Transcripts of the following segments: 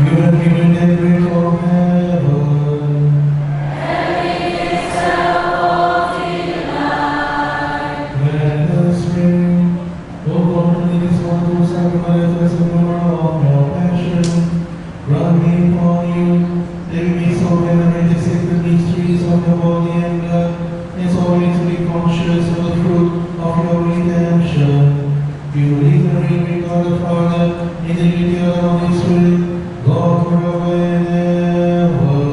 You have given them bread from heaven. Let us pray. O God, who lead us on to sacrifice the honor of your passion, grant me for you that we may so venerate the sacred mysteries of your body and blood, and so always to be conscious of the fruit of your redemption. You live and reign with God the Father, in the unity of the Holy Spirit, God forever and ever.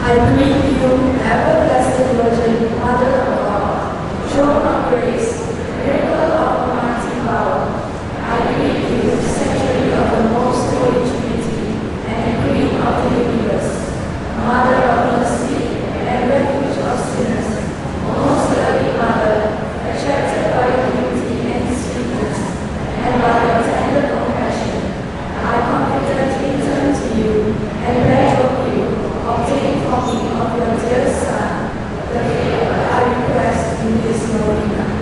I greet you, ever-blessed Virgin, Mother of God, throne of grace, miracle of Almighty power. I greet you, sanctuary of the most holy Trinity, and Queen of the universe, Mother of mercy and refuge of sinners, most loving Mother, attracted by your beauty and sweetness, and by your tender compassion. I confidently turn to you and beg of you, obtain for me of your dear Son, the favor I request in this novena.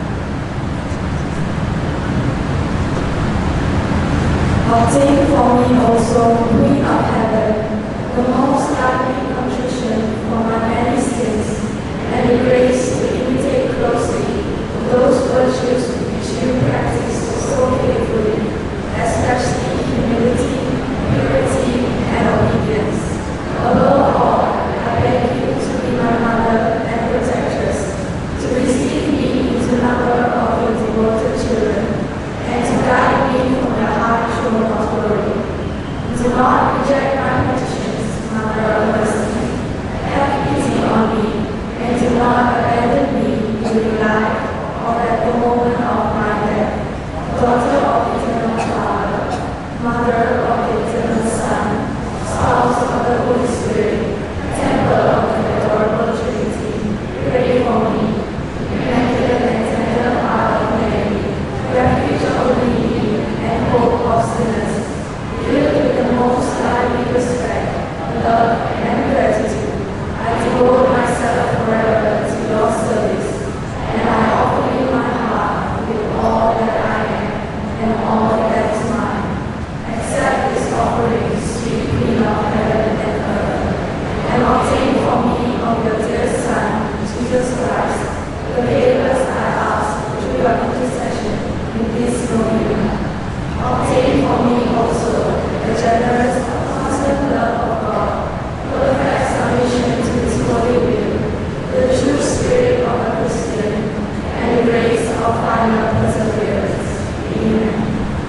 Obtain for me also, Queen of Heaven, the most lively contrition for my many sins, and the grace to imitate closely those virtues which you practice so faithfully, especially humility, purity, and obedience. Above all, I beg you to be my mother and protectress, to receive me into the number of your devoted children, and to guide me from your high throne of glory. Do not reject my petitions, Mother of mercy. Have pity on me, and do not abandon me during life or at the moment of my death. Daughter of eternal Father, Mother of the eternal Son, Spouse of the Holy Spirit, Temple of the adorable Trinity, pray for me. Immaculate and tender Heart of Mary, refuge of the needy and hope of sinners, filled with the most lively respect, love, and gratitude, I devote myself forever to your service, and I offer you my heart with all that I am and all that is mine. Accept this offering, sweet Queen of heaven and earth, and obtain for me of your dear Son, Jesus Christ, the favors I ask through your intercession in this novena. Obtain for me also the generous, constant love of God, perfect submission to His holy will, the true spirit of a Christian, and the grace of final perseverance. Amen.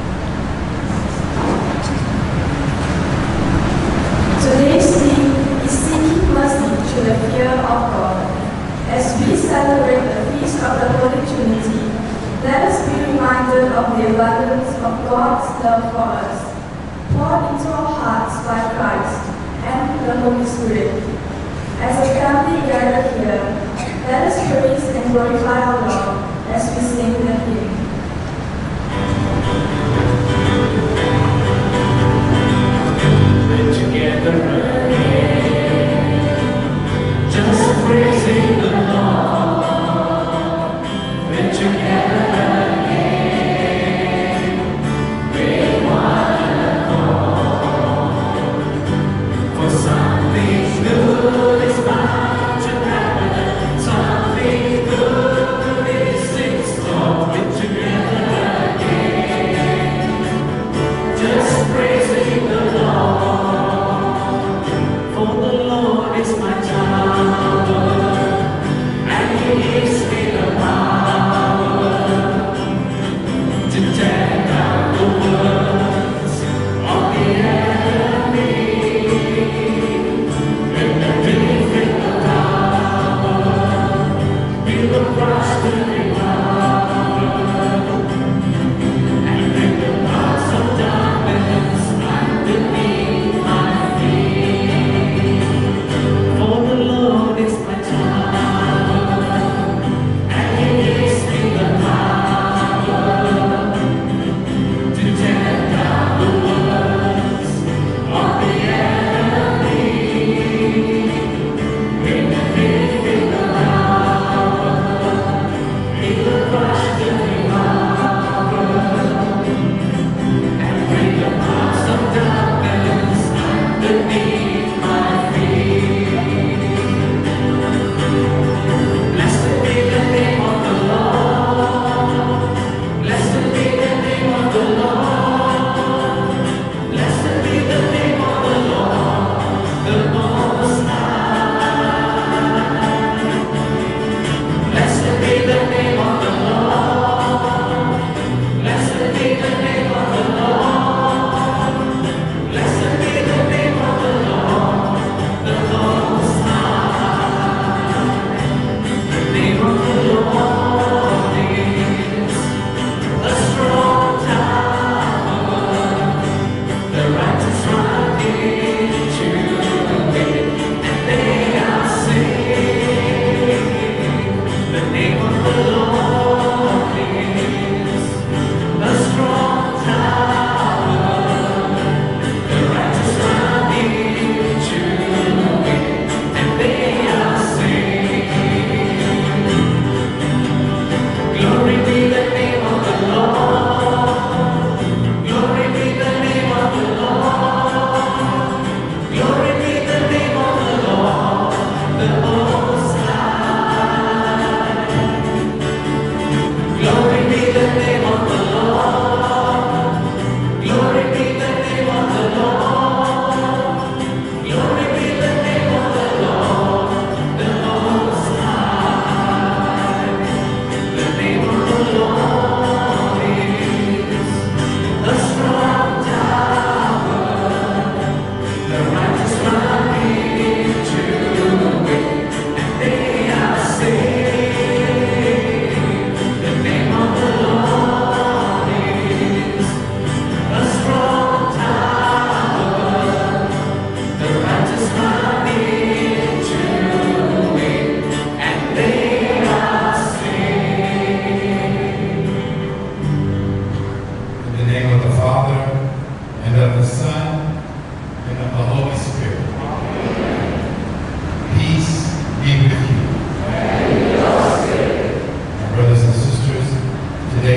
Today's theme is seeking mercy through the fear of God. As we celebrate the feast of the Holy Trinity, let us be reminded of the abundance of God's love for us, poured into our hearts by Christ and the Holy Spirit. As a family gathered here, let us praise and glorify our Lord as we sing the hymn. We're together again, just praising the Lord. We're together again, with one accord. For something good is bound to happen, something good is in store.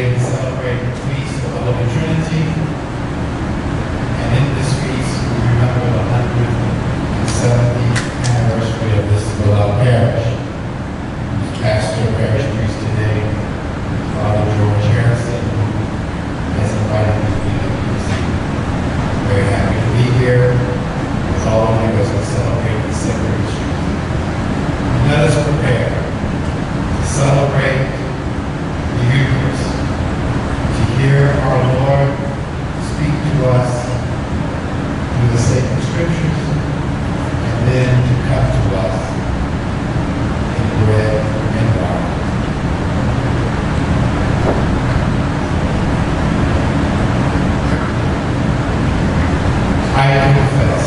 Today we celebrate the feast of the Holy Trinity, and in this feast we remember the 170th anniversary of this beloved parish. Whose pastor, parish priest today, Father George Harrison, has invited me to be with you this evening. Very happy to be here with all of you as we celebrate the sacred mysteries. And let us prepare to celebrate the Eucharist, to hear our Lord speak to us through the sacred scriptures, and then to come to us in bread and wine. I confess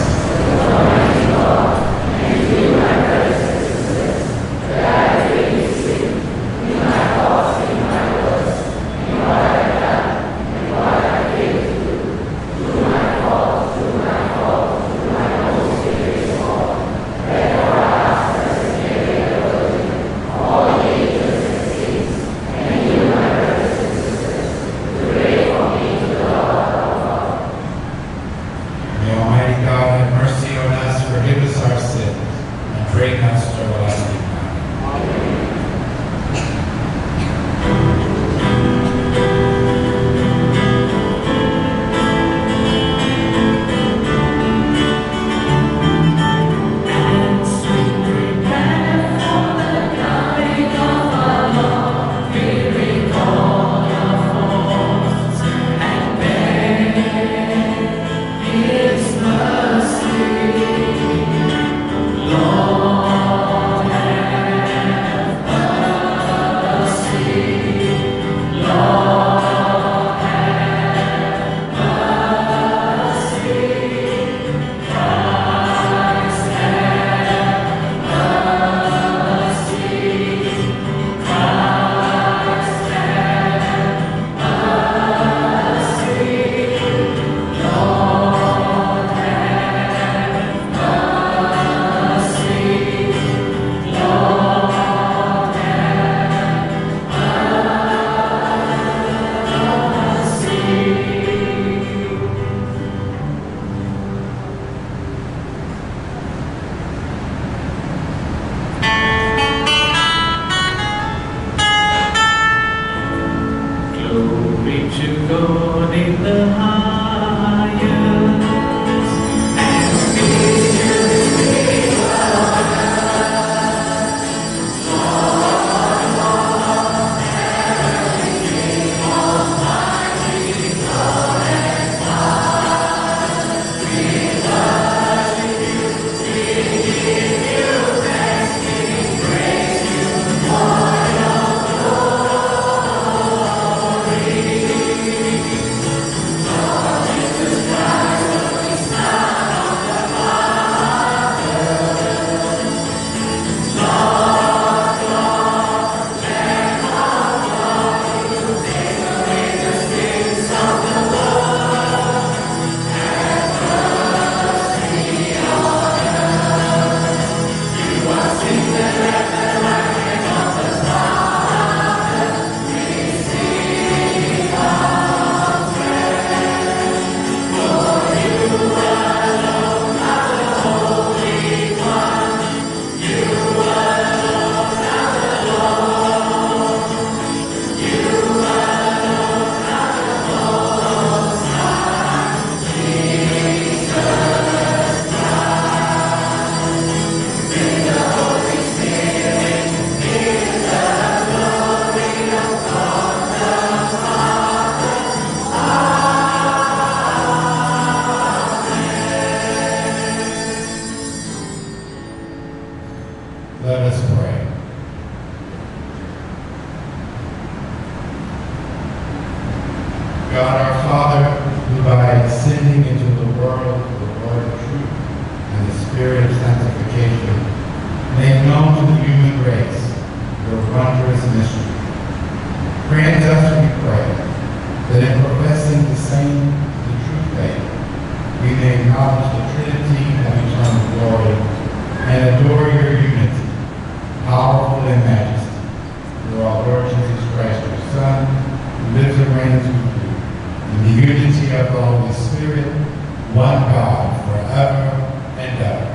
powerful in majesty, through our Lord Jesus Christ, your Son, who lives reigns with you, in the unity of the Holy Spirit, one God, forever and ever.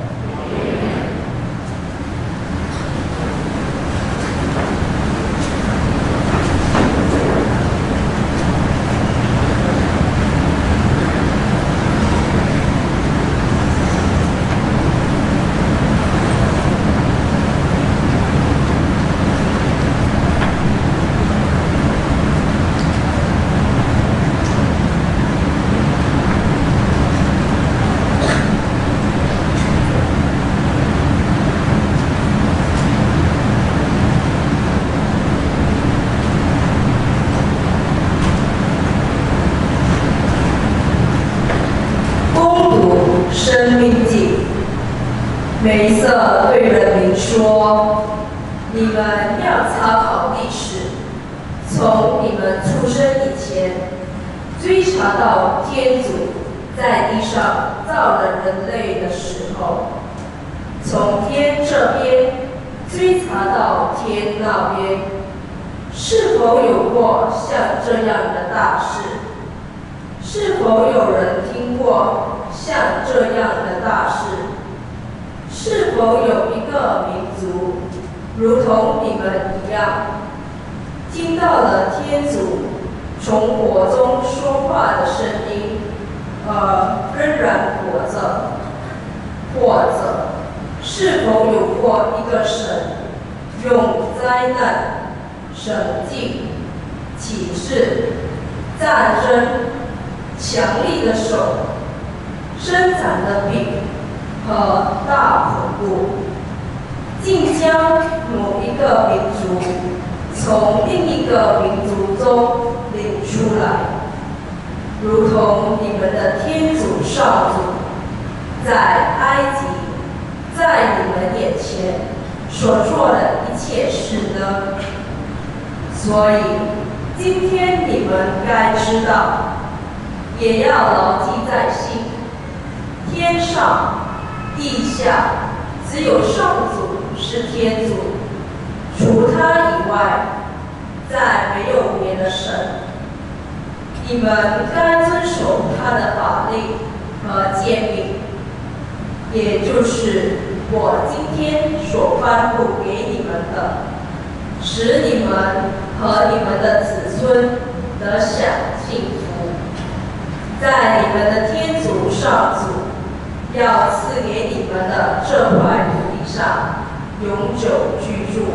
生命记，梅瑟对人民说：“你们要查考历史，从你们出生以前，追查到天主在地上造了人类的时候，从天这边追查到天那边，是否有过像这样的大事？是否有人听过像这样的大事？是否有一个民族如同你们一样，听到了天主从火中说话的声音，仍然活着？或者是否有过一个神用灾难、神迹、启示、战争、强力的手、生长的饼和大恐怖，竟将某一个民族从另一个民族中领出来，如同你们的天主上主在埃及，在你们眼前所做的一切事呢？所以今天你们该知道，也要牢记在心，天上地下只有上主是天主，除他以外再没有别的神。你们该遵守他的法令和诫命，也就是我今天所颁布给你们的，使你们和你们的子孙得享幸福。在你们的天主上主要赐给你们的这块土地上永久居住。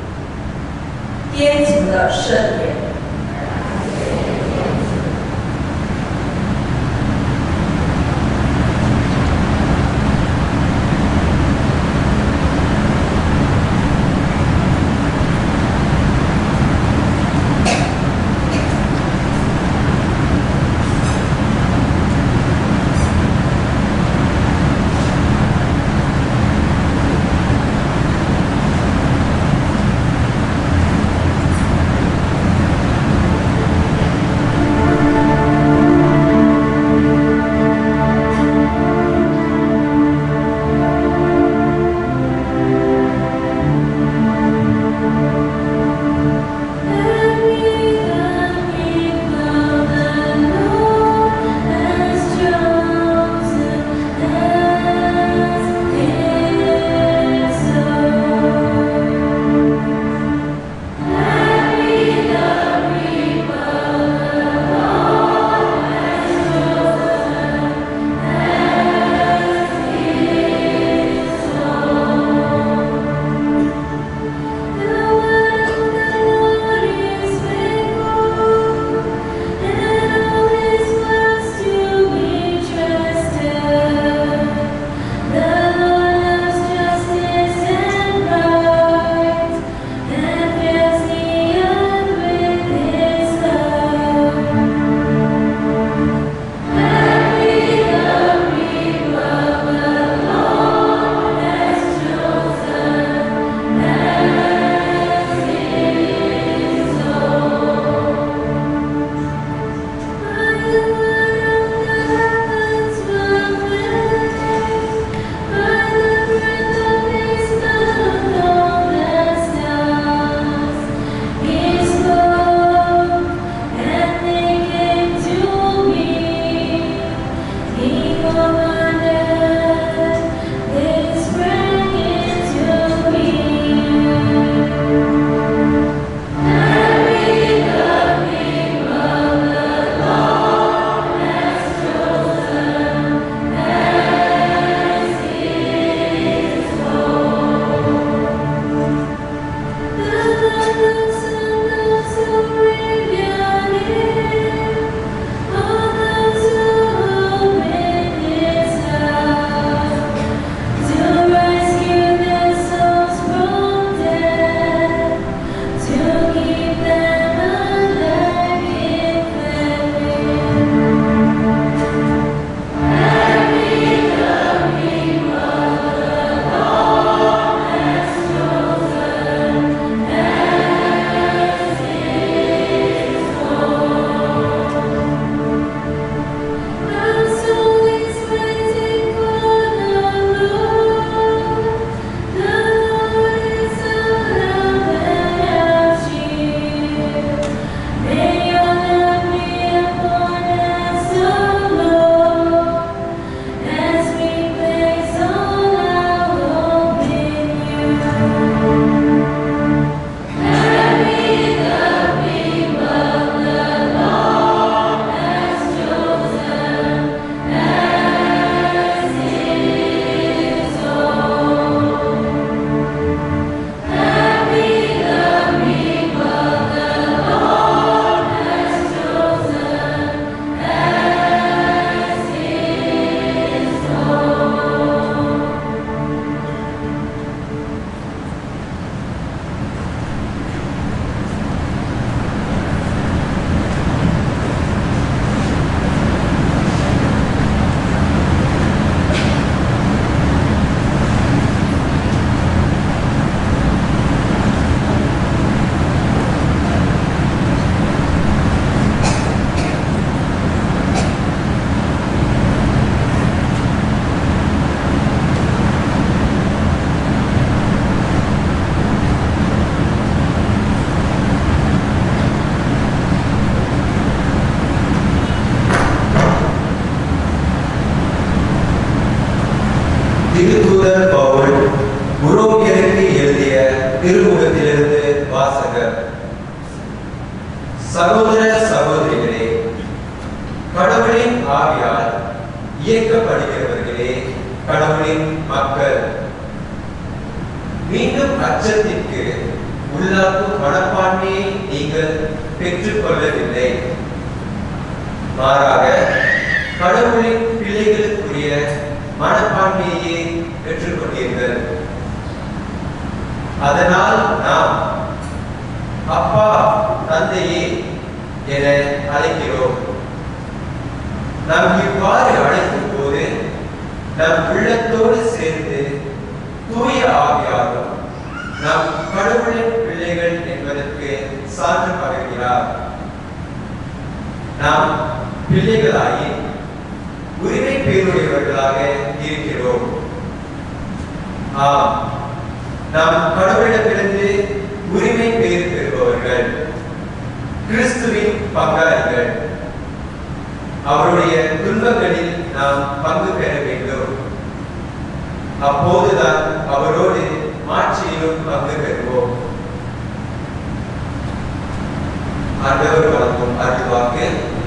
天主的圣言。 உள்ளாக்கும் மனப்பான்மையை நீங்கள் பெற்றுக்கொள்ளவில்லை. மாறாக கடவுளின் பிள்ளைகளுக்குரிய மனப்பான்மையை பெற்றுக்கொண்டீர்கள். அதனால் நாம் அப்பா தந்தையே என அழைக்கிறோம். நாம் இவ்வாறு அழைக்கும் போது நம் உள்ளத்தோடு சேர்ந்து தூய ஆவியாரும் நாம் கடவுளின் பிள்ளைகள் என்பதற்கு சான்று பகர்கிறார். நாம் பிள்ளைகளாகி உரிமை பேருடையவர்களாக இருக்கிறோம். ஆம், நாம் கடவுளிடமிருந்து உரிமை பேறு பெறுபவர்கள், கிறிஸ்துவின் பங்காளிகள். அவருடைய துன்பங்களில் நாம் பங்கு பெற வேண்டும். அப்போதுதான் அவரோடு மாட்சியிலும் பங்கு பெறுவோம். ஆண்டவர் வழங்கும் அருள்வாக்கு.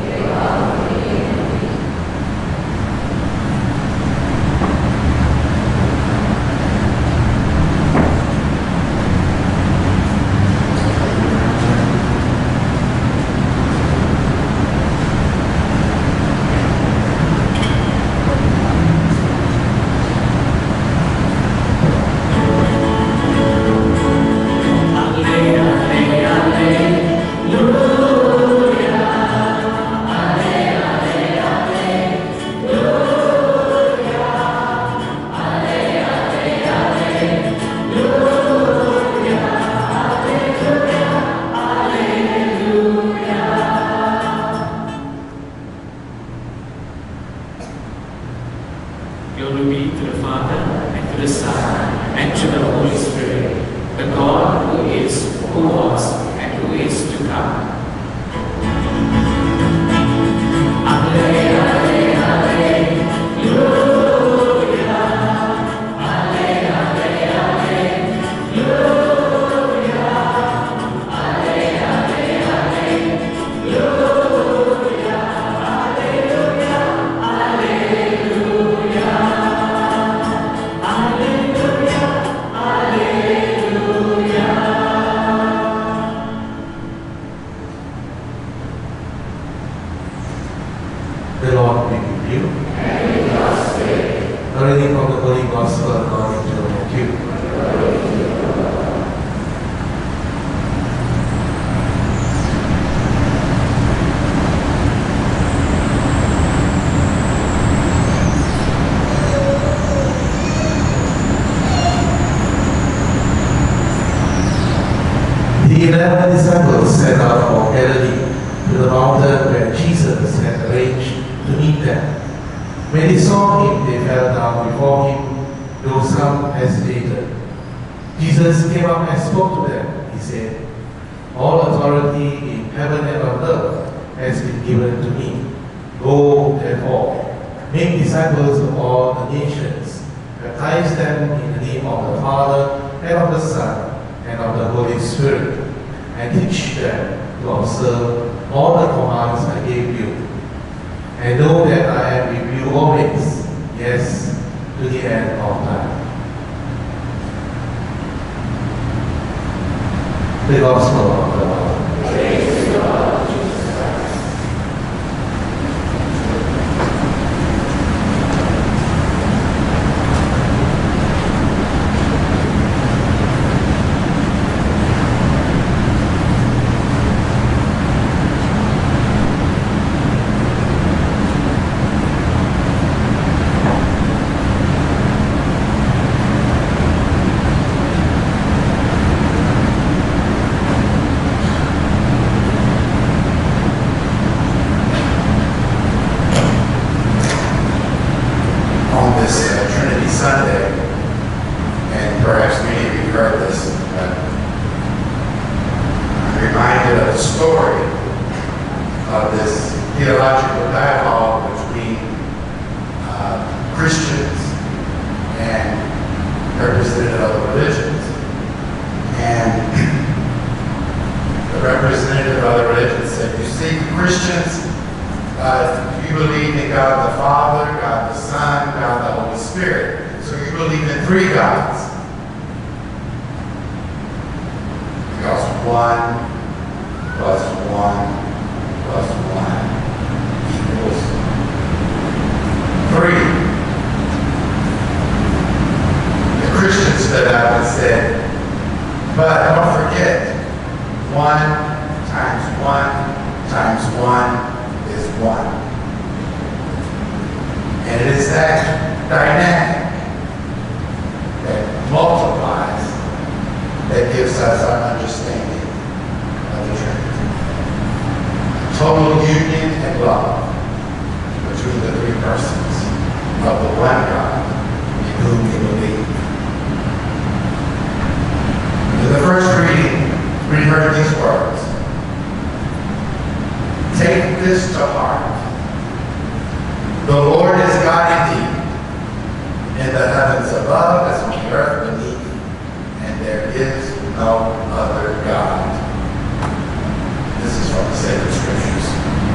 Glory be to the Father, and to the Son, and to the Holy Spirit, the God who is, who was, and who is to come. Alleluia, alleluia, alleluia, alleluia, The Lord be with you. A reading from the Holy Gospel according to Matthew. The 11 disciples set out for Galilee to the mountain where Jesus had arranged to meet them. When they saw him, they fell down before him, though some hesitated. Jesus came up and spoke to them. He said, "All authority in heaven and on earth has been given to me. Go, therefore, make disciples of all the nations, baptize them in the name of the Father and of the Son and of the Holy Spirit, and teach them to observe all the commands I gave you. And know that I am with you always, yes, to the end of time." The Gospel of the Lord. Praise to God, Jesus Christ. Sunday, and perhaps many of you heard this, but I'm reminded of the story of this theological dialogue between Christians and representatives of other religions. And the representative of other religions said, "You see, Christians, you believe in God the Father, God the Son, God the Holy Spirit. So you believe in three gods." We 1 plus 1 plus 1 equals 3. The Christian stood up and said, but don't forget, 1 times 1 times 1 is 1. And it is that dynamic that multiplies that gives us our understanding of the Trinity. Total union and love between the three persons of the one God in whom we believe. In the first reading, we heard these words. Take this to heart. The Lord is God indeed, in the heavens above as on the earth beneath, and there is no other God. This is from the sacred scriptures.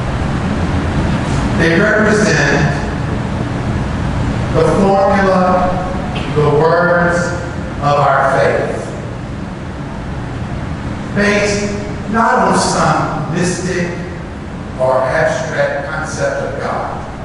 They represent the formula, the words of our faith, based not on some mystic or abstract concept of God,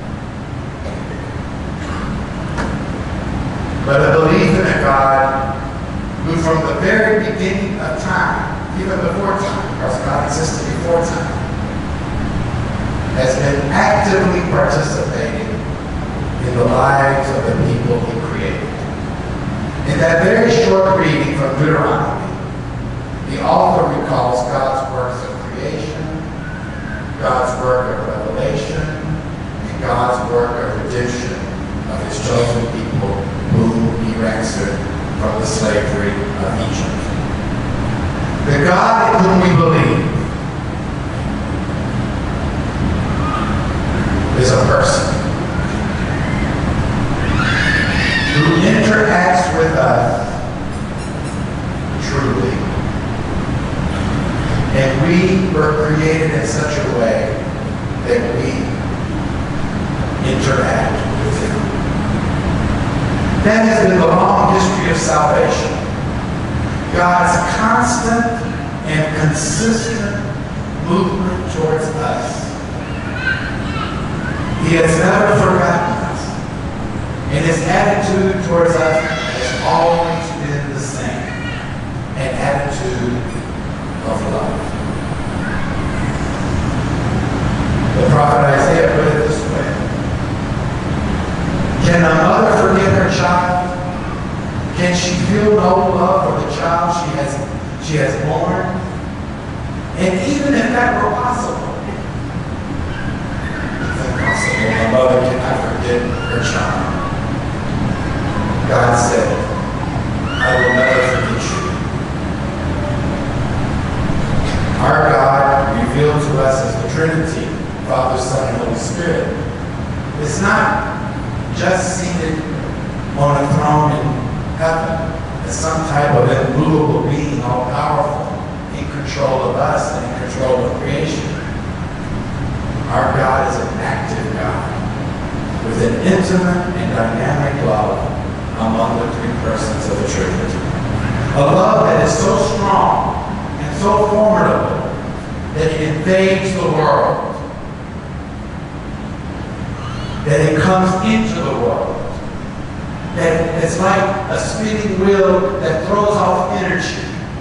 but a belief in a God who from the very beginning of time, even before time, because God existed before time, has been actively participating in the lives of the people he created. In that very short reading from Deuteronomy, the author recalls God's works of creation, God's work of revelation, and God's work of redemption of his chosen people whom he ransomed from the slavery of Egypt. The God in whom we believe is a person who interacts with us truly. And we were created in such a way that we interact with him. That has been the long history of salvation. God's constant and consistent movement towards us. He has never forgotten us. And his attitude towards us has always been the same. An attitude of love. The prophet Isaiah put it this way. Can a mother forget her child? Can she feel no love for the child she has born? And even if that were possible, it's impossible. A mother cannot forget her child. God said, I will never forget you. Our God, revealed to us as the Trinity, Father, Son, and Holy Spirit, is not just seated on a throne in heaven as some type of immovable being, all powerful, in control of us and in control of creation. Our God is an active God with an intimate and dynamic love among the three persons of the Trinity. A love that is so strong and so formidable that it invades the world, that it comes into the world, that it's like a spinning wheel that throws off energy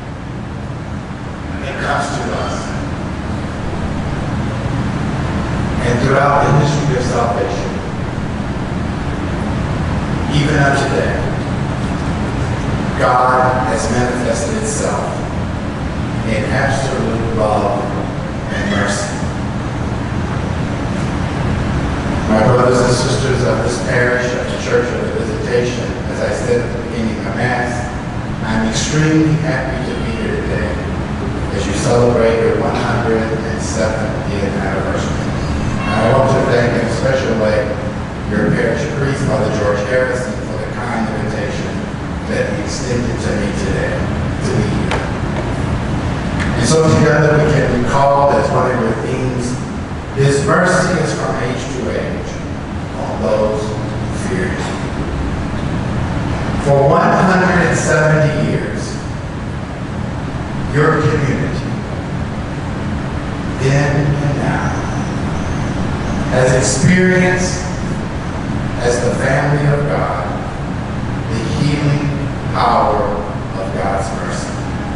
and comes to us. And throughout the history of salvation, even up today, God has manifested itself in absolute love and mercy. My brothers and sisters of this parish, of the Church of the Visitation, as I said at the beginning of Mass, I'm extremely happy to be here today as you celebrate your 170th anniversary. I want to thank in a special way your parish priest, Father George Harrison, for the kind invitation that he extended to me today to be here. And so together we can recall as one of your themes, his mercy is from age to age on those who fear him. For 170 years, your community then and now, has experienced as the family of God the healing power of God's mercy.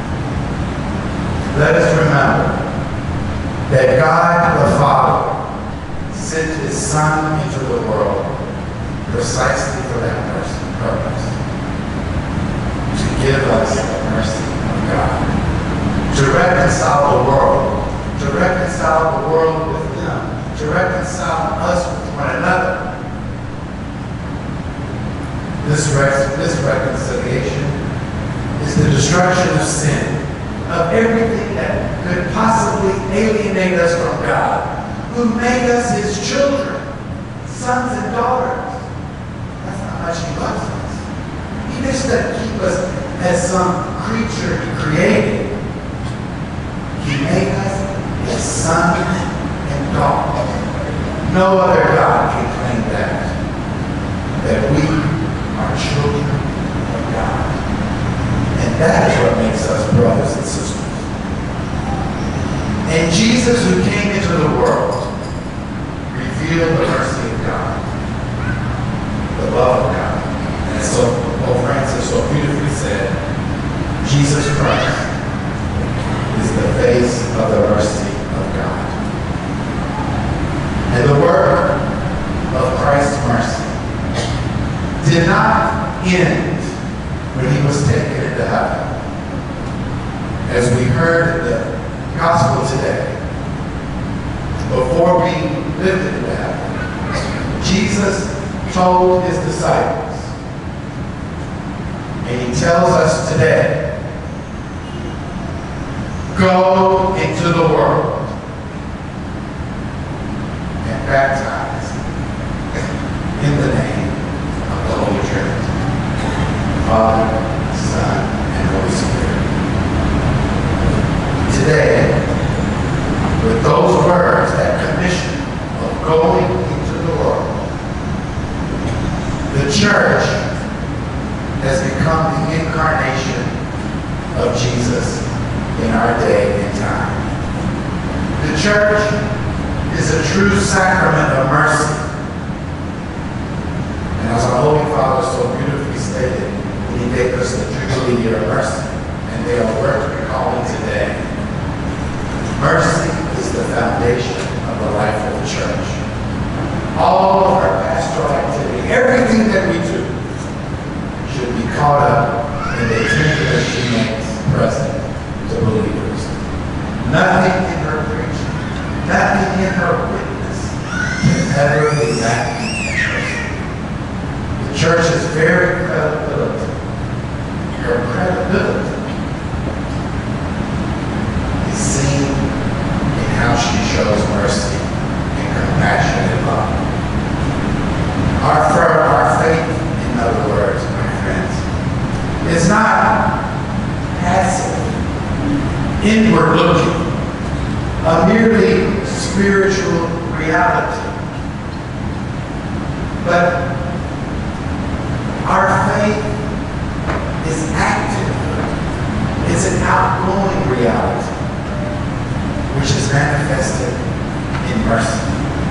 Let us remember that God the Father sent his Son into the world precisely for that purpose, to give us the mercy of God, to reconcile the world with him, to reconcile us with one another. This reconciliation is the destruction of sin, of everything that could possibly alienate us from God, who made us his children, sons and daughters. That's how much he loves us. He just doesn't keep us as some creature he created. He made us his sons and daughters. No other God can claim that we are children of God. And that is what makes us brothers and sisters. And Jesus, who came into the world, revealed the mercy of God, the love of God. And so Pope Francis so beautifully said, Jesus Christ is the face of the mercy of God. And the work of Christ's mercy did not end when he was taken into heaven. As we heard in the gospel today, before we lived into heaven, Jesus told his disciples, and he tells us today, go into the world and baptize in the name of the Holy Trinity, Father, Son, and Holy Spirit. Today, with those words, that commission of going into the world, the church has become the incarnation of Jesus in our day and time. The church is a true sacrament of mercy. And as our Holy Father so beautifully stated, when he gave us the Jubilee year of mercy, and they are worth recalling today, mercy is the foundation of the life of the church. All of our pastoral activity, everything that we do, should be caught up in the tenderness she makes present to believers. Nothing in her preaching, nothing in her witness can ever be lacking in mercy. The church's very credibility, her credibility, is seen in how she shows mercy and compassion and love. Our faith, in other words, my friends, is not passive, inward looking, a merely spiritual reality. But our faith is active. It's an outgoing reality, which is manifested in mercy.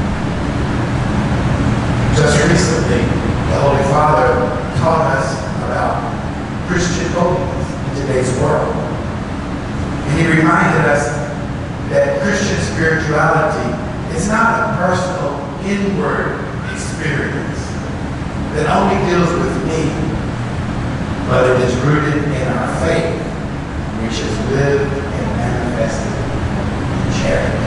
Just recently, the Holy Father taught us about Christian holiness in today's world. And he reminded us that Christian spirituality is not a personal, inward experience that only deals with me, but it is rooted in our faith, which is lived and manifested in charity.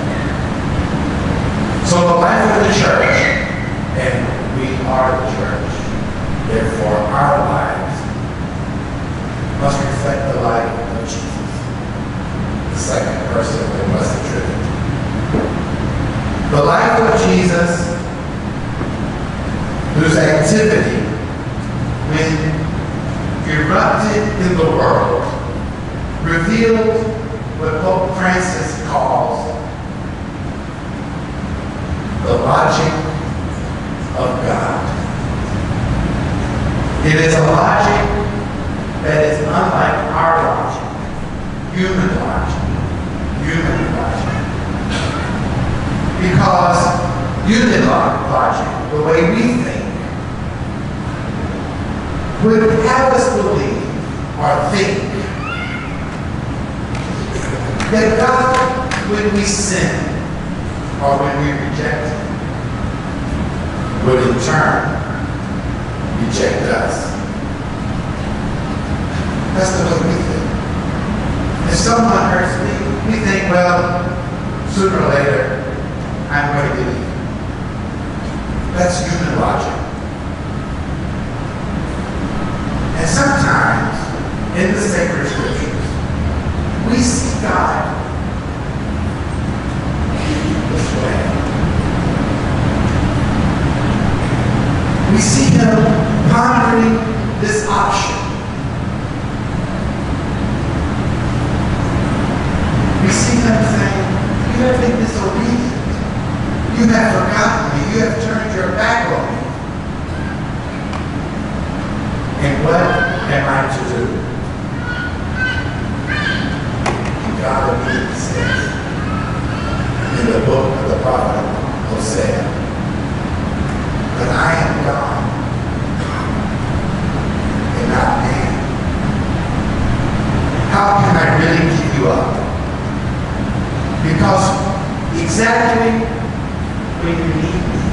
So the life of the church, and we are the church, therefore our lives must reflect the life of Jesus, the second person of the Blessed Trinity. The life of Jesus, whose activity, when erupted in the world, revealed what Pope Francis calls the logic of God. It is a logic that is unlike our logic, human logic. Because human logic, the way we think, would have us believe or think that God, when we sin or when we reject Him, would in turn reject us. That's the way we think. If someone hurts me, we think, well, sooner or later, I'm going to get even. That's human logic. And sometimes, in the sacred scriptures, we see God this way. We see Him pondering this option. We see Him saying, you have been disobedient. You have forgotten me. You have turned your back on me. And what am I to do? And God immediately says in the book of the prophet Hosea, but I am God and not man. How can I really give you up? Because exactly when you need me,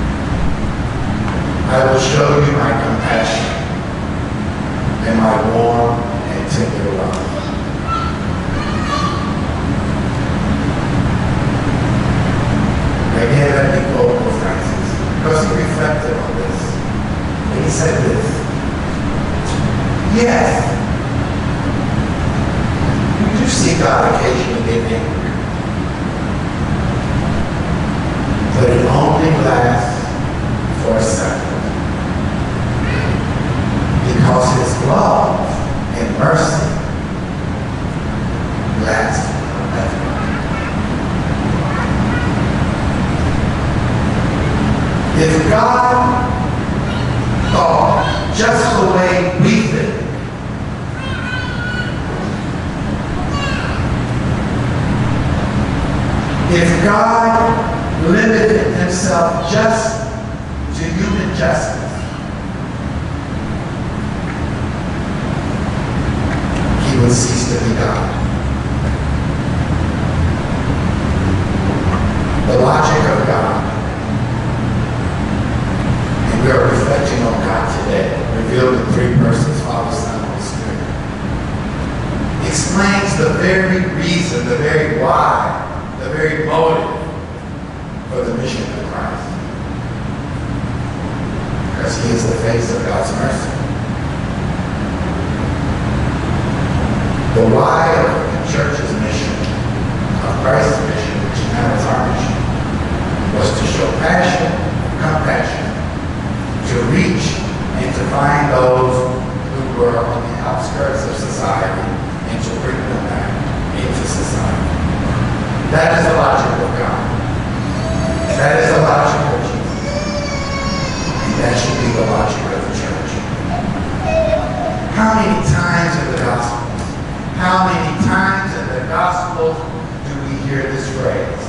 I will show you my compassion and my warm and tender love. Again, let me quote Pope Francis, because he reflected on this. And he said this: yes, you do see God occasionally get angry, but it only lasts for a second. Because His love and mercy lasts forever. If God thought just the way we think, if God limited Himself just to human justice, He would cease to be God. The logic of God, and we are reflecting on God today, revealed in three persons, Father, Son, and Holy Spirit, explains the very reason, the very why, the very motive for the mission of Christ. Because He is the face of God's mercy. The why of the church's mission, of Christ's mission, which now is our mission, was to show passion, compassion, to reach and to find those who were on the outskirts of society and to bring them back into society. That is the logic of God. That is the logic of Jesus. And that should be the logic of the church. How many times in the gospel, how many times in the Gospels do we hear this phrase?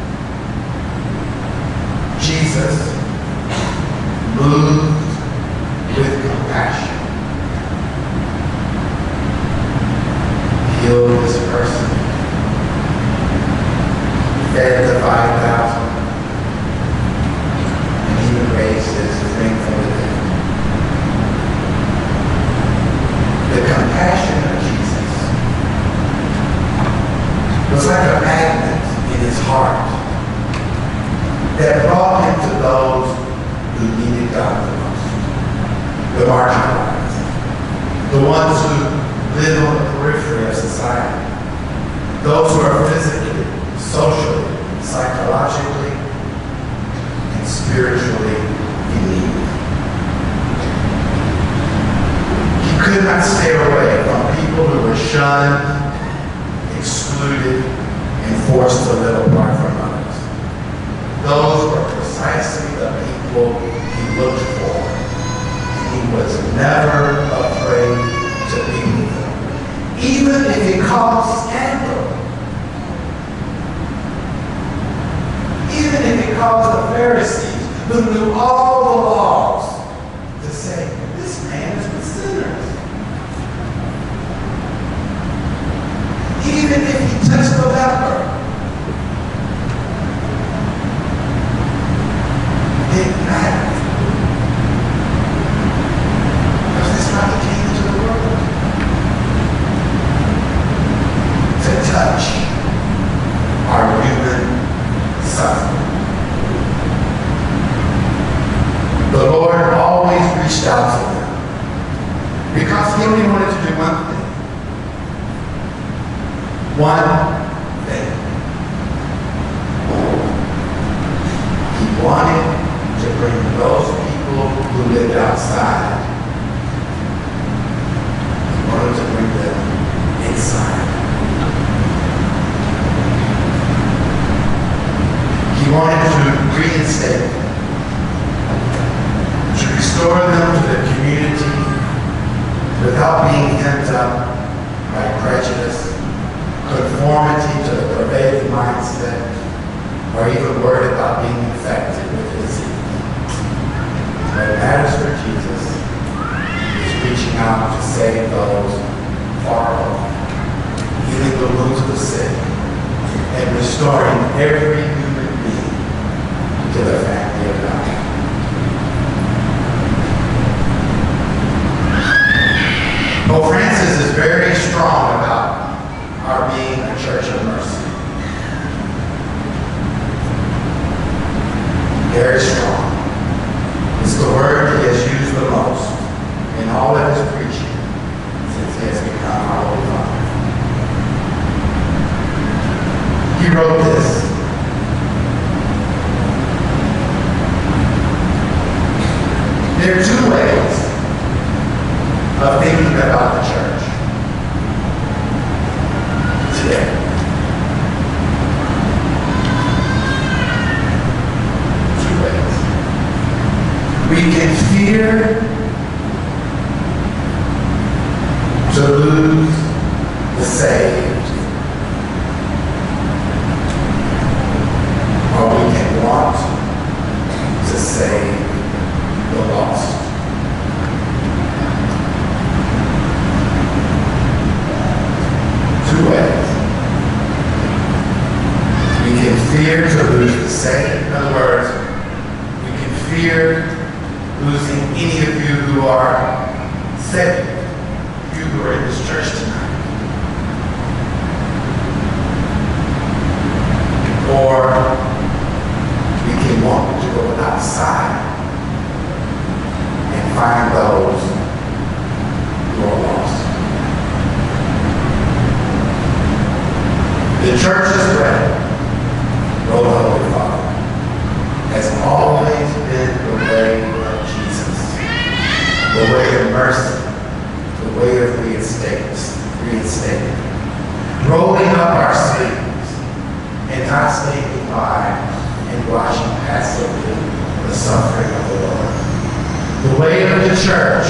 Jesus, moved with compassion, healed this person, fed the 5,000, and even raised his drink from the dead. The compassion of Jesus was like a magnet in his heart that brought him to those who needed God the most. The marginalized. The ones who live on the periphery of society. Those who are physically, socially, psychologically, and spiritually in need. He could not stay away from people who were shunned, excluded, and forced to live apart from others. Those were precisely the people he looked for. And he was never afraid to be with them, even if it caused scandal. Even caused the Pharisees, who knew all the laws, to say, this man is with sinners. Even if he touched the leper, it didn't matter. Because that's why he came into the world. To touch our human suffering. The Lord always reached out to them because he only wanted to do one thing. One thing. He wanted to bring those people who lived outside. He wanted to bring them inside. He wanted to reinstate them, to restore them to the community without being hemmed up by prejudice, conformity to the prevailing mindset, or even worried about being infected with disease. What matters for Jesus is reaching out to save those far off, healing the wounds of the sick, and restoring every human being to the family of God. Pope Francis is very strong about our being a church of mercy. Very strong. It's the word he has used the most in all of his preaching since he has become our Holy Father. He wrote this. There are two ways of thinking about the church today. Two ways. We can fear to lose the saved, or we can want to save the lost. Two ways. We can fear to lose the saved. In other words, we can fear losing any of you who are saved, you who are in this church tonight. Or we can want to go outside and find those who are lost. The church's way, O Holy Father, has always been the way of Jesus, the way of mercy, the way of reinstatement, rolling up our sleeves and not staying by and watching passively the suffering of the Lord. The way of the church,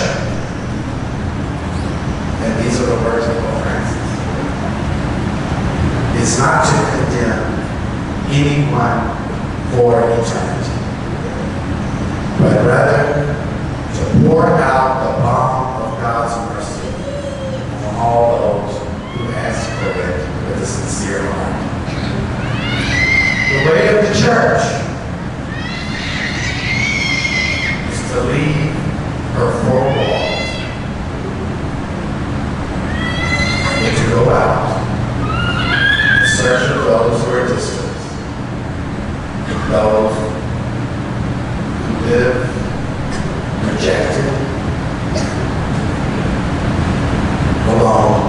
and these are the words of Pope Francis, is not to condemn anyone for eternity, but rather to pour out the balm of God's mercy on all those who ask for it with a sincere heart. The way of the church is to leave her four walls and to go out in search of those who are distant, those who live rejected, alone,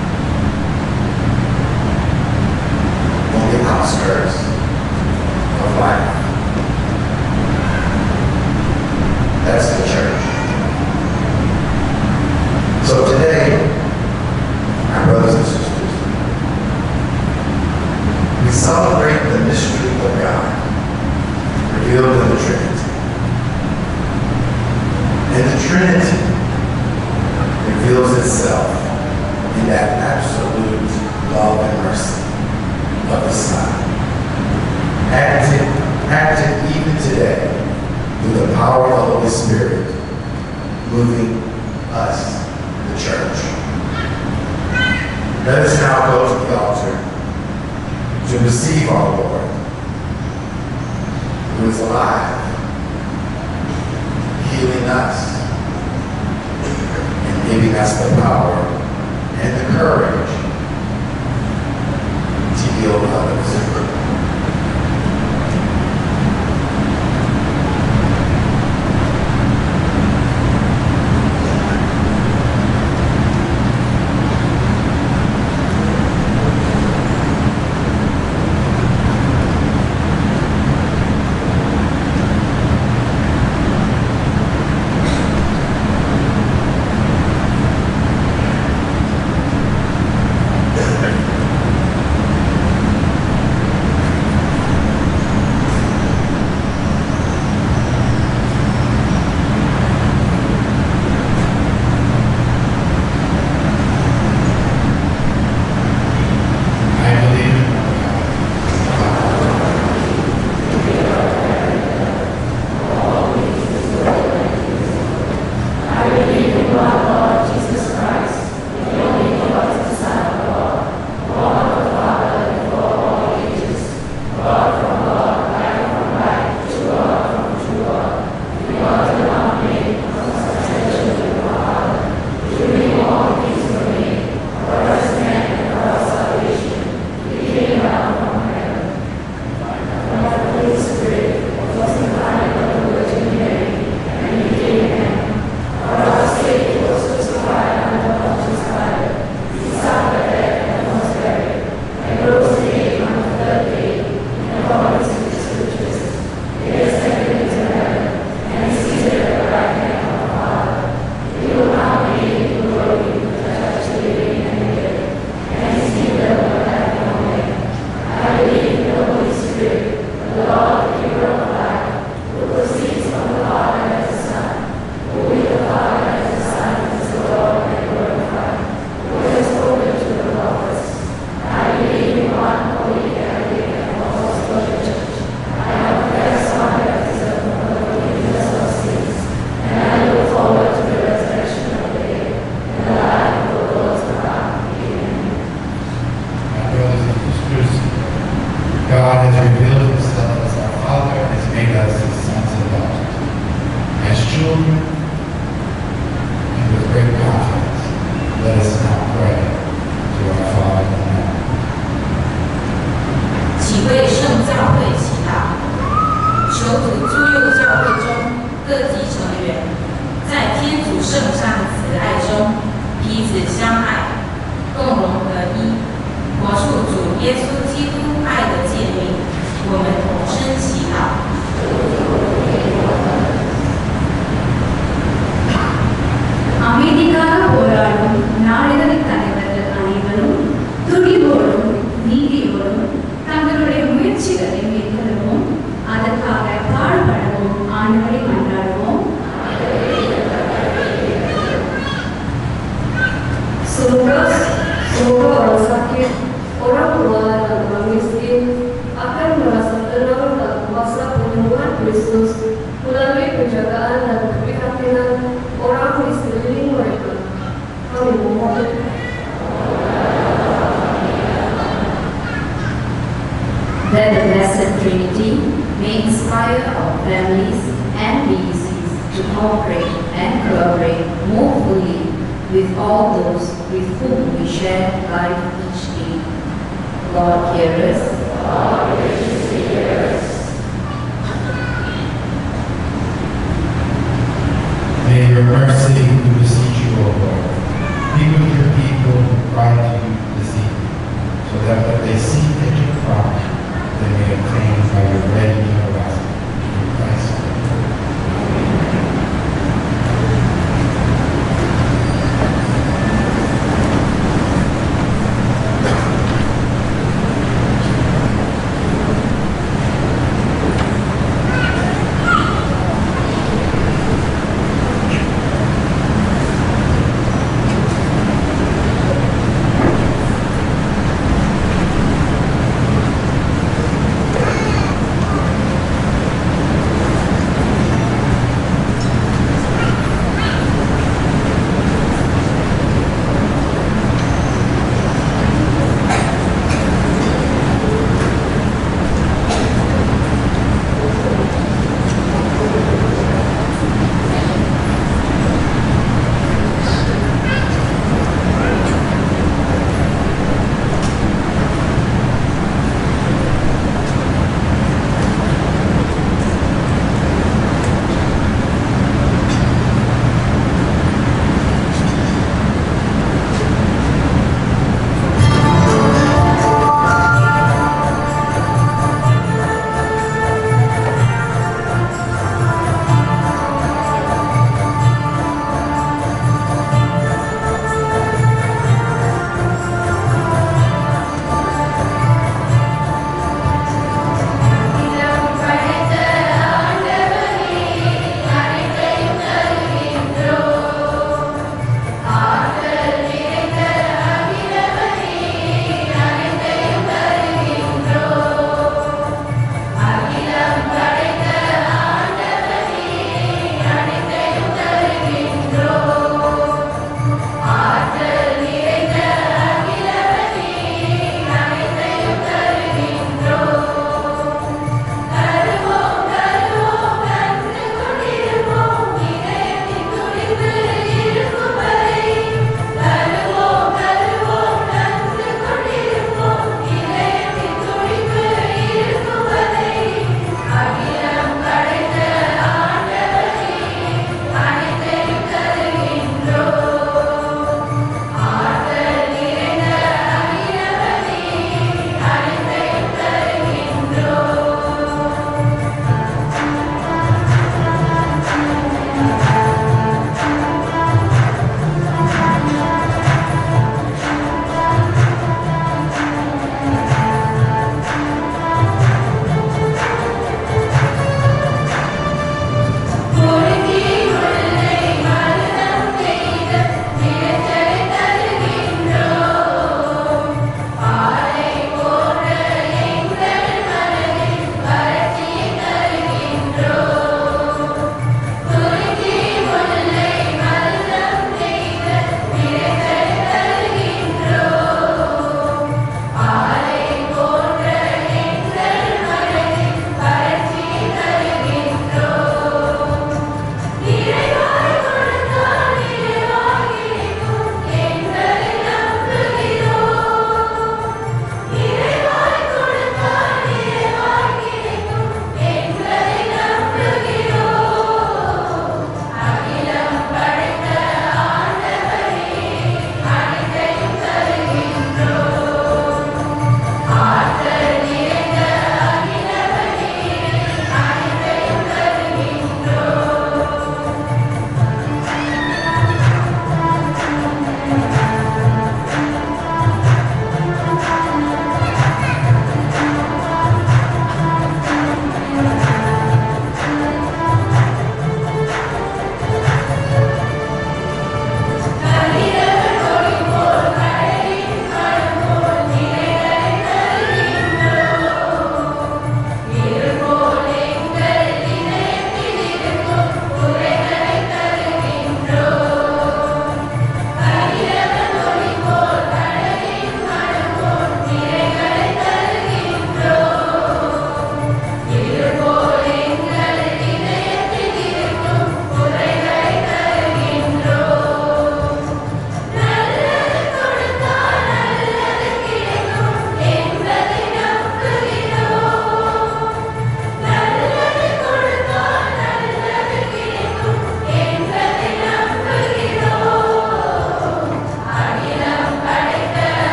on the outskirts of life. That's the church. So today, my brothers and sisters, we celebrate the mystery of God revealed in the Trinity. And the Trinity reveals itself in that absolute love and mercy of the Son, acting Holy Spirit moving us, the church. Let us now go to the altar to receive our Lord, who is alive, healing us and giving us the power and the courage to heal others. That the Blessed Trinity may inspire our families and diocese to cooperate and collaborate more fully with all those with whom we share life each day. Lord, hear us. Lord, hear us. May your mercy, we beseech you, O Lord, be with your people who cry to you this evening, so that what they seek at your cross, they may obtain by your ready generosity through Christ.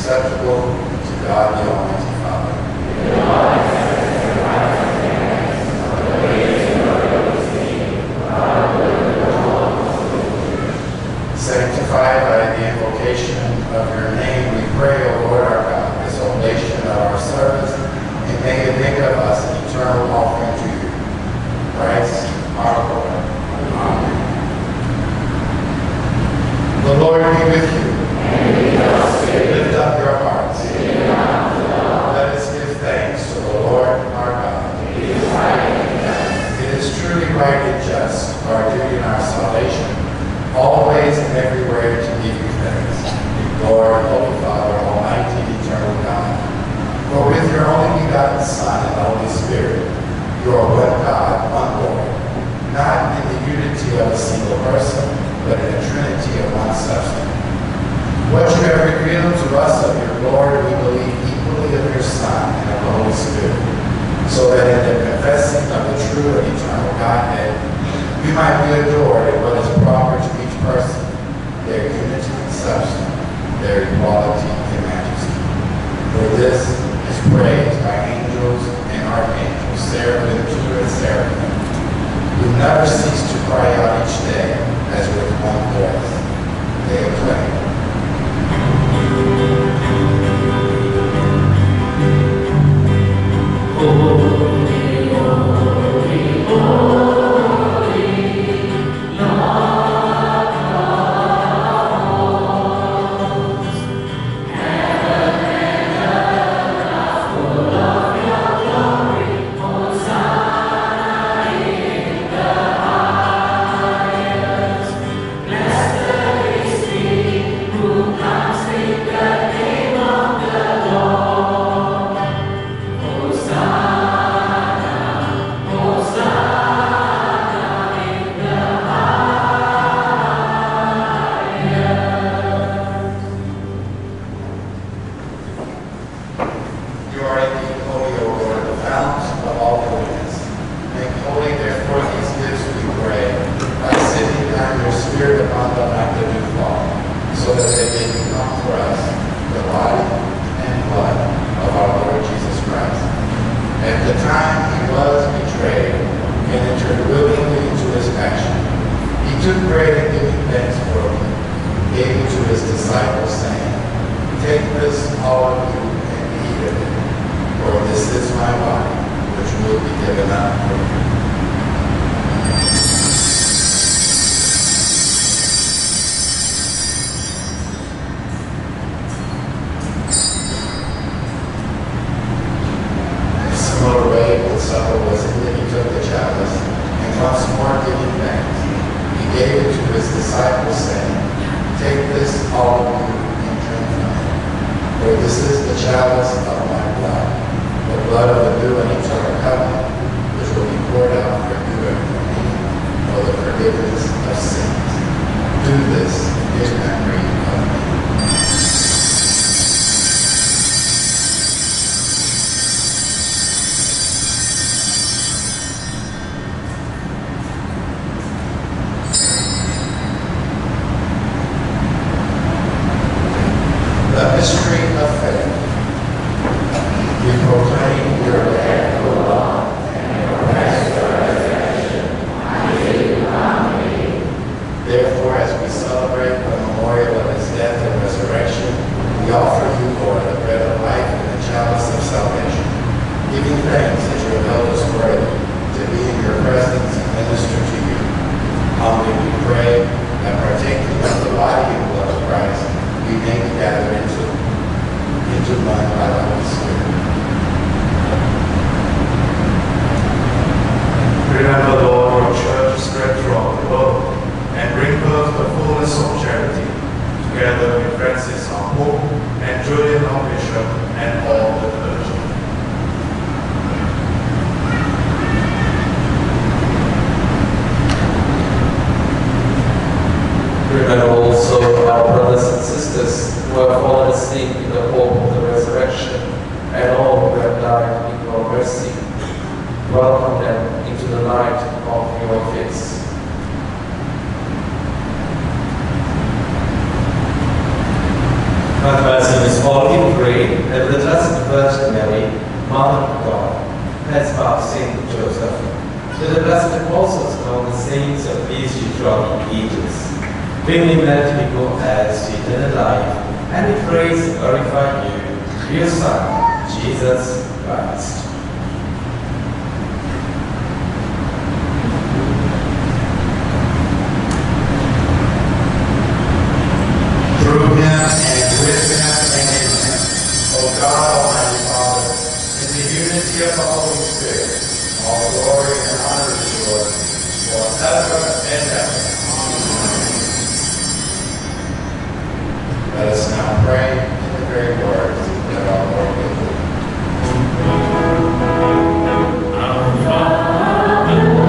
acceptable to God the Almighty Father. Sanctified by the invocation of your name, we pray, O Lord our God, this oblation of our service, and may it make of us an eternal offering to you. Christ our Lord. Amen. The Lord be with you. Lift up your hearts. Let us give thanks to the Lord our God. It is truly right and just, our duty and our salvation, always and everywhere to give you thanks, Lord, Holy Father, Almighty, Eternal God. For with your only begotten Son and the Holy Spirit, you are one God, one Lord, not in the unity of a single person, but in a trinity of one substance. What you have revealed to us of your Lord, we believe equally of your Son and of the Holy Spirit, so that in the confessing of the true and eternal Godhead, we might be adored in what is proper to each person, their unity and substance, their equality and majesty. For this is praised by angels and archangels, seraphim, and seraphim, who never cease to cry out each day, as with one voice, they acclaim. All people pray that the Blessed Virgin Mary, Mother of God, has about Saint Joseph, that the blessed apostles and all the saints have pleased you throughout the ages. We may let you go as to eternal life, and we praise and glorify you through your Son, Jesus Christ. Through him and with him and in him, O God, Almighty Father, in the unity of the Holy Spirit, all glory and honor is yours, forever and ever. Let us now pray in the very words that our Lord will do. Our Father,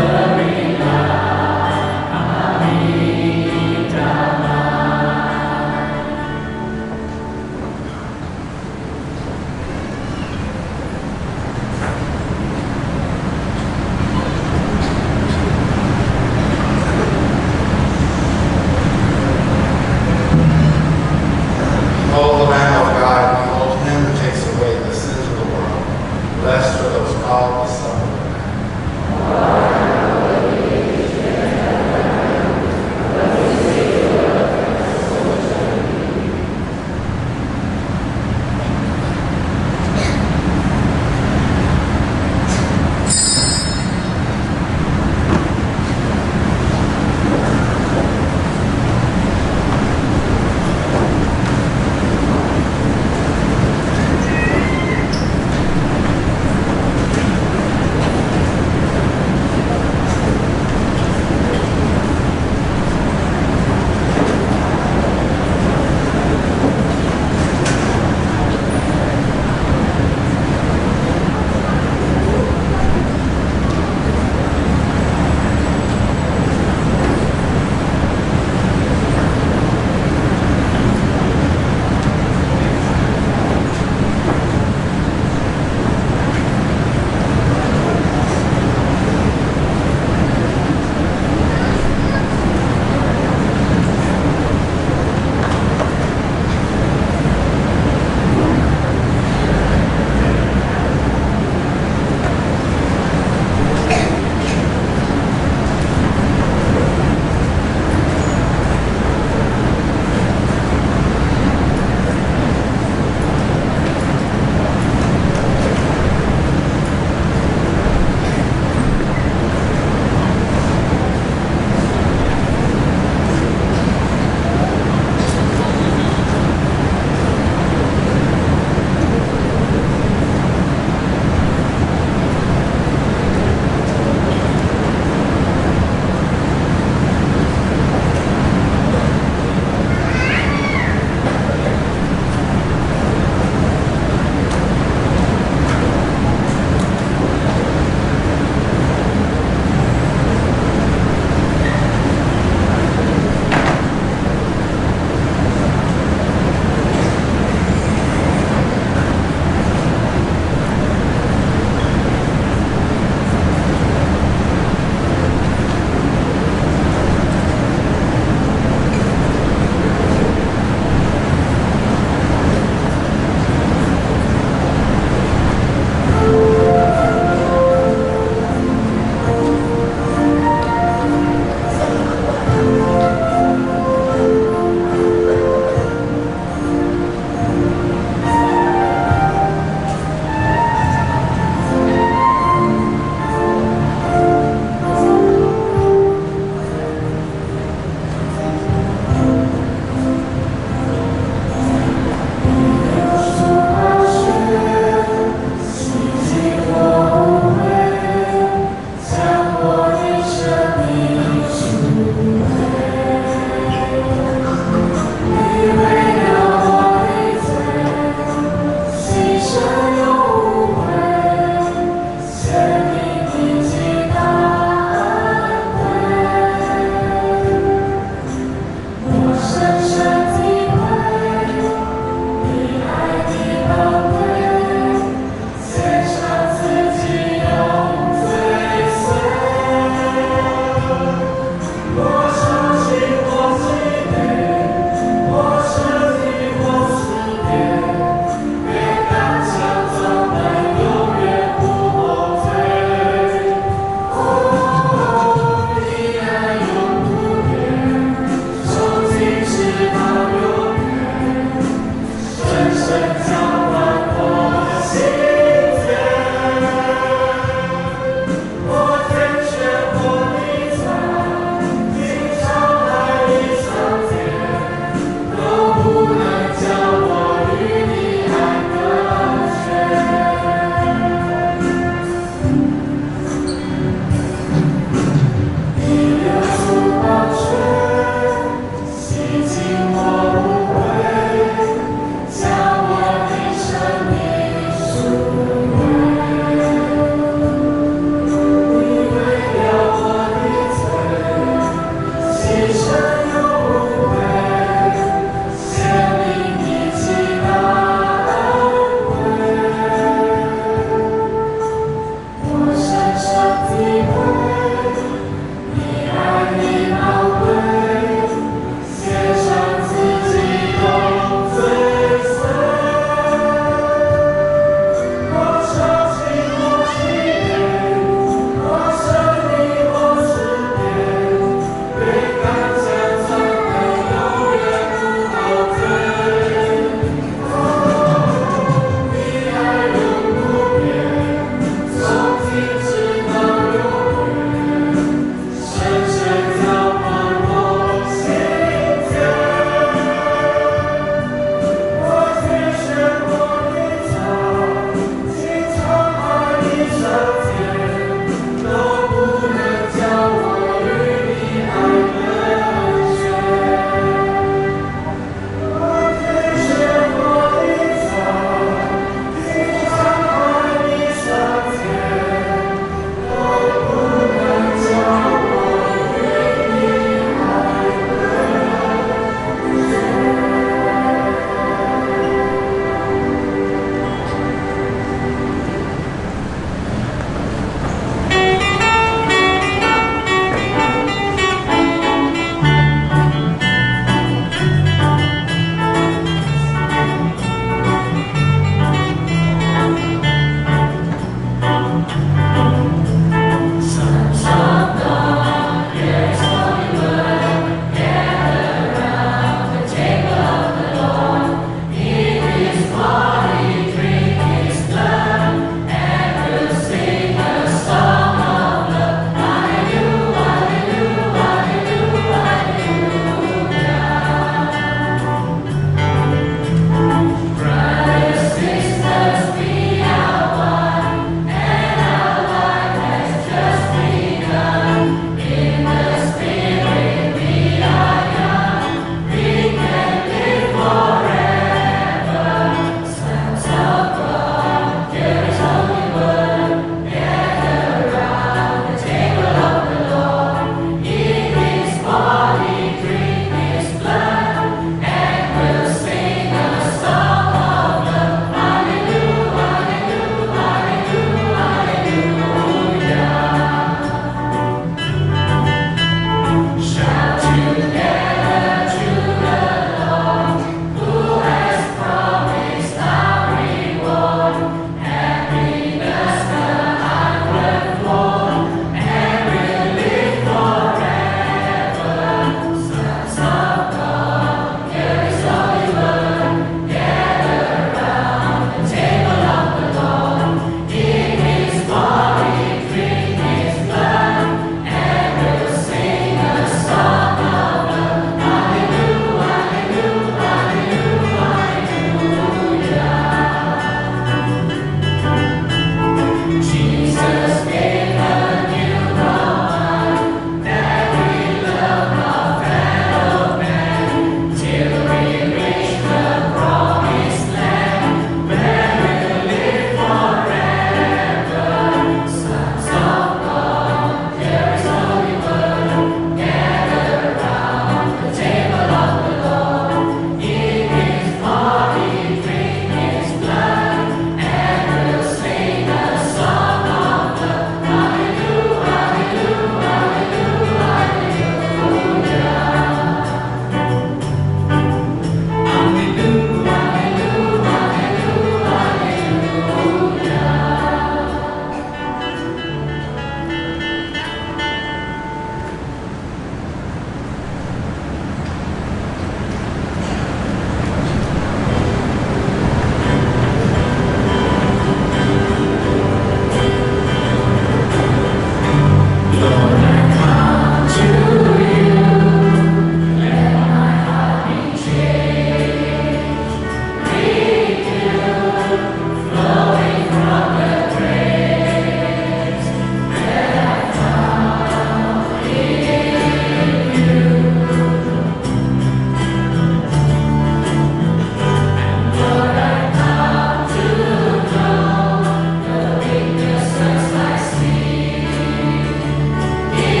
He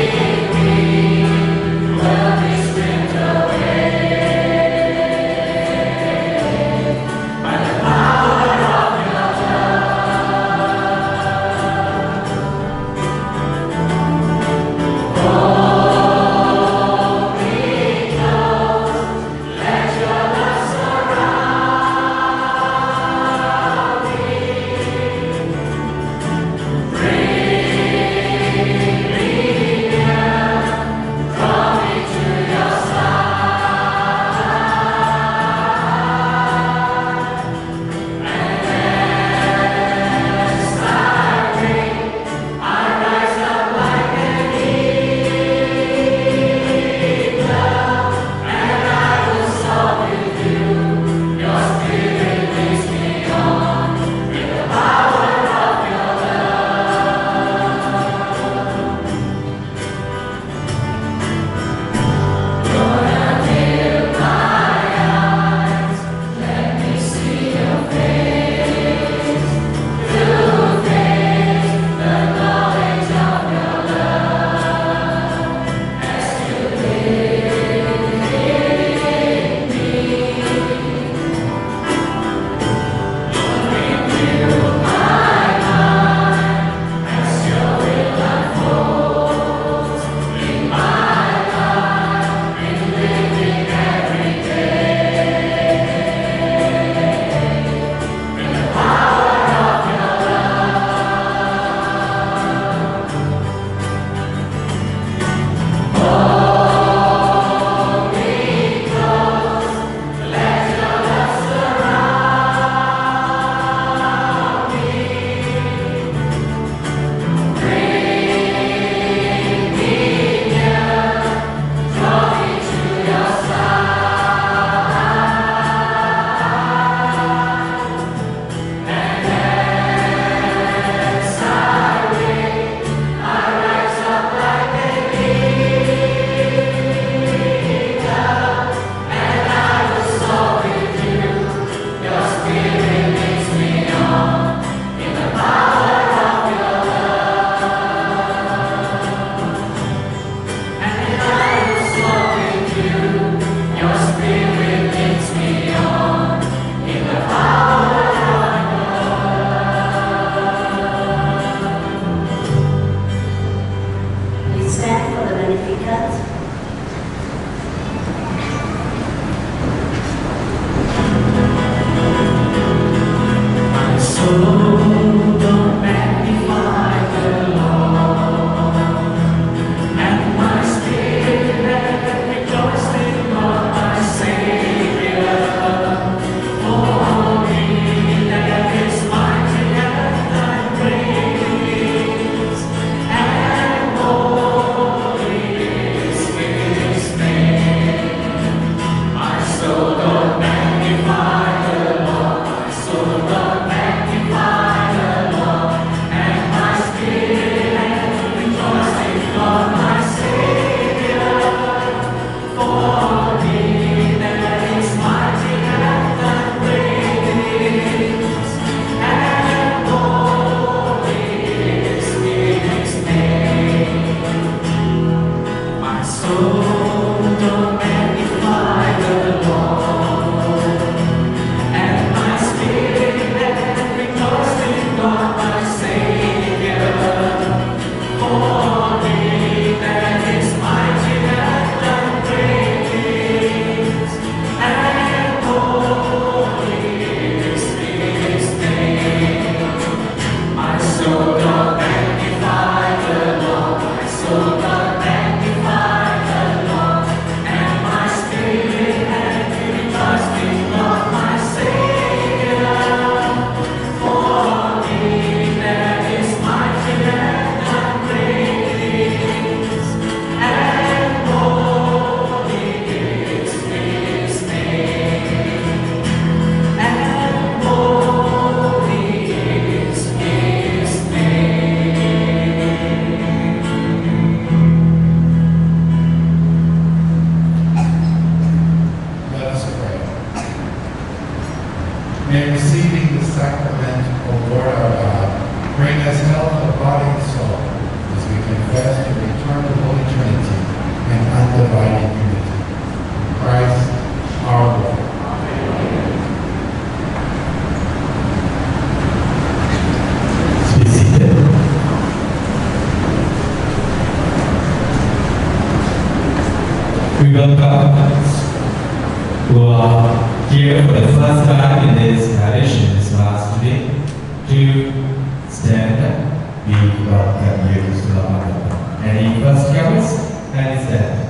We welcome who are here for the first time in this parish in this Mass today to stand up. We welcome you to Seremban. Any first comers? And stand.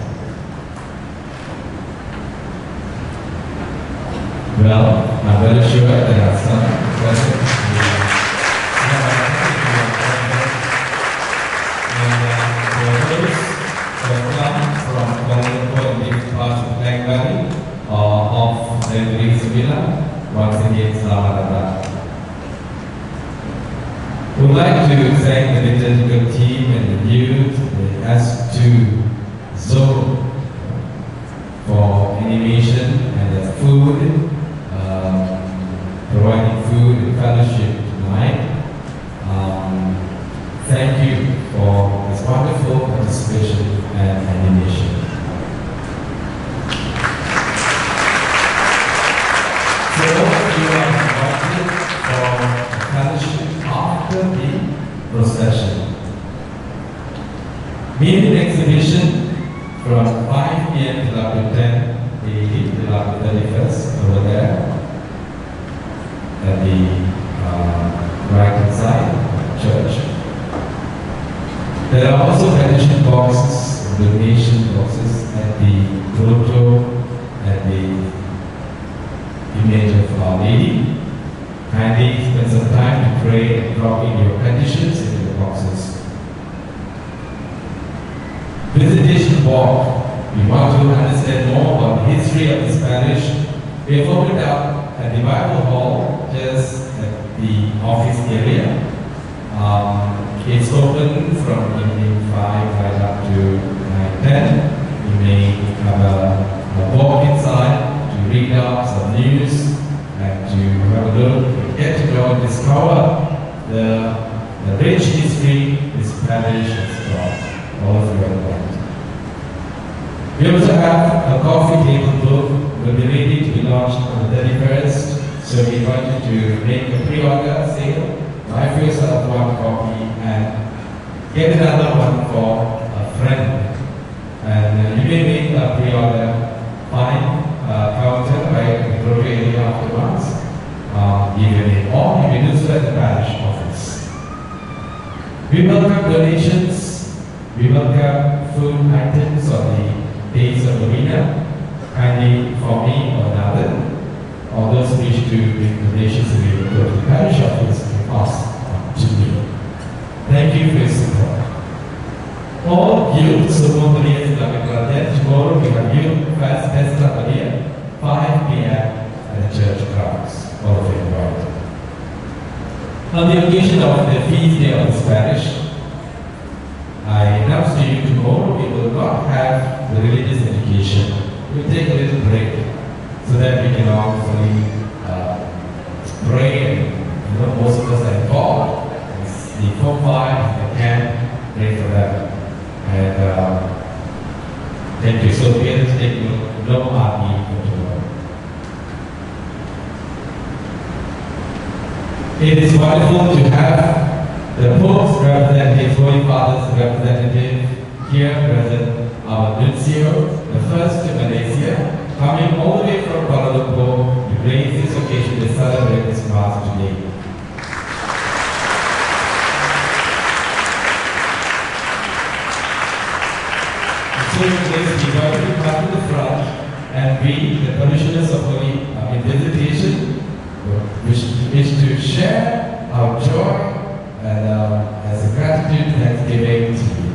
Well, I'm very sure there are some present. And for those who come from Kuala in different parts of Klang Valley or of the Greece Villa, once again, selamat datang. We would like to thank the liturgical team and the youth as to zone for animation and the food, providing food and fellowship tonight. Thank you for this wonderful participation and animation. So you are invited for fellowship after the procession. Main exhibition from 5 p.m. till up to 10 a.m. till up to 31st over there at the right hand side of the church. There are also donation boxes, donation boxes at the grotto, at the image of Our Lady. Kindly spend some time to pray and drop in your petitions into the boxes. Visitation walk. We want to understand more about the history of this parish. We have opened up at the Bible Hall, just at the office area. It's open from evening 5 right up to 9:10. You may have a walk inside to read out some news and to have a look, get to know and discover the rich history this parish has got. All of you are welcome. We also have a coffee table book. Will be ready to be launched on the 31st. So we invite you to make a pre-order sale. Buy for yourself one copy and get another one for a friend. And you may make a pre-order fine counter by the grocery area afterwards. Give your name, or you may do so at the parish office. We welcome donations. We welcome food items on the days of the winner. Kindly for me or another. All those who wish to make donations will go to the parish office and pass on to me. Thank you for your support. All youth, semua belia sedang berlatih. Tomorrow we have youth fest Pesta Belia, 5 p.m. at the church grounds. All of you invited. On the occasion of the feast day of this parish, I announce to you tomorrow we will not have the religious education. We will take a little break so that we can all fully pray, and most of us are involved. It's the Form 5, the camp, pray for them. And thank you. So we have to take no RP for tomorrow. It is wonderful to have the Pope's representative, Holy Father's representative here present, our Nuncio, the first to Malaysia, coming all the way from Kuala Lumpur to grace this occasion to celebrate this Mass today. So today's invite you to come to the front and we, the parishioners of Holy in Visitation, wish to share our joy and as a gratitude, thanksgiving to you.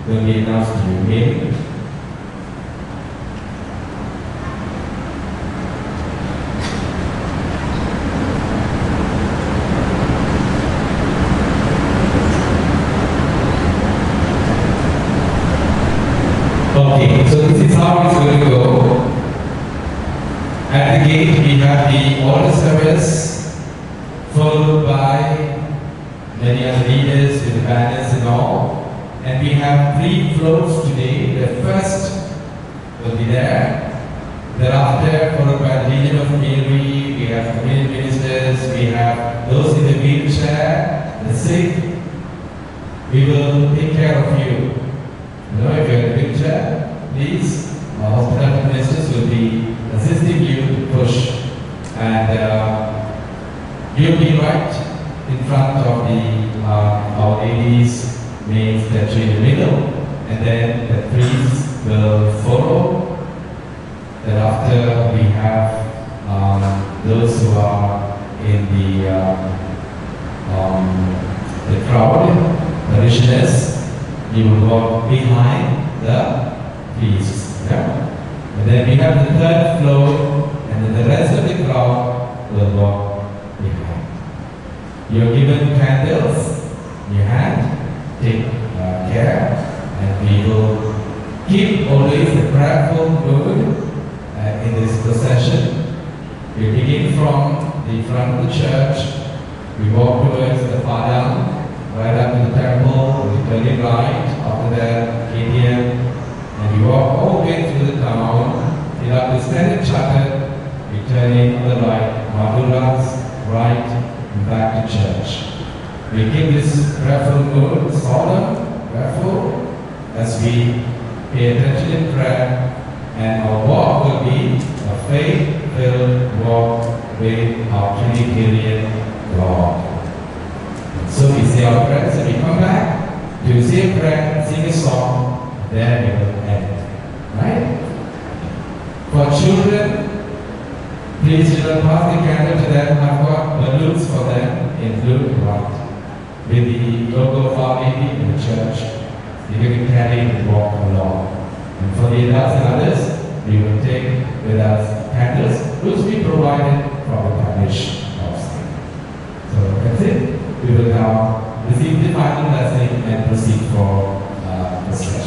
will be announced to you. Amen. Okay, so this is how it's going to go. At the gate we have the altar service, followed by many other leaders with banners and all. And we have 3 floats today. The first will be there. Thereafter, followed by the Legion of Mary, we have community ministers, we have those in the wheelchair, the sick. We will take care of you. You know, if you're in a wheelchair, please, our hospital ministers will be assisting you to push. And you'll be right in front of the Our Lady's main statue in the middle, and then the priests will follow. Thereafter, we have those who are in the crowd, parishioners. You will walk behind the priests. Yeah? And then we have the third floor, and then the rest of the crowd will walk behind. You're given candles in your hand. Take care, and we will keep always a prayerful mood in this procession. We begin from the front of the church. We walk towards the far down, right up to the temple. We turn right. After that, KTM, and we walk all the way through the town. Fill up the Standard Chartered. We turn in on the right, Madhura's right, and back to church. We keep this prayerful mood, solemn, prayerful, as we pay attention in prayer, and our walk will be a faith-filled walk with our Trinitarian God. So we say our prayers, and we come back to say a prayer, sing a song, then we will end. Right? For children, please do not pass the candle to them. I've got balloons for them in blue and white, with the logo of Our Lady in the church. You can carry and walk along. And for the adults and others, we will take with us candles, which we provided from the parish offspring. So that's it. We will now receive the final blessing and proceed for the session.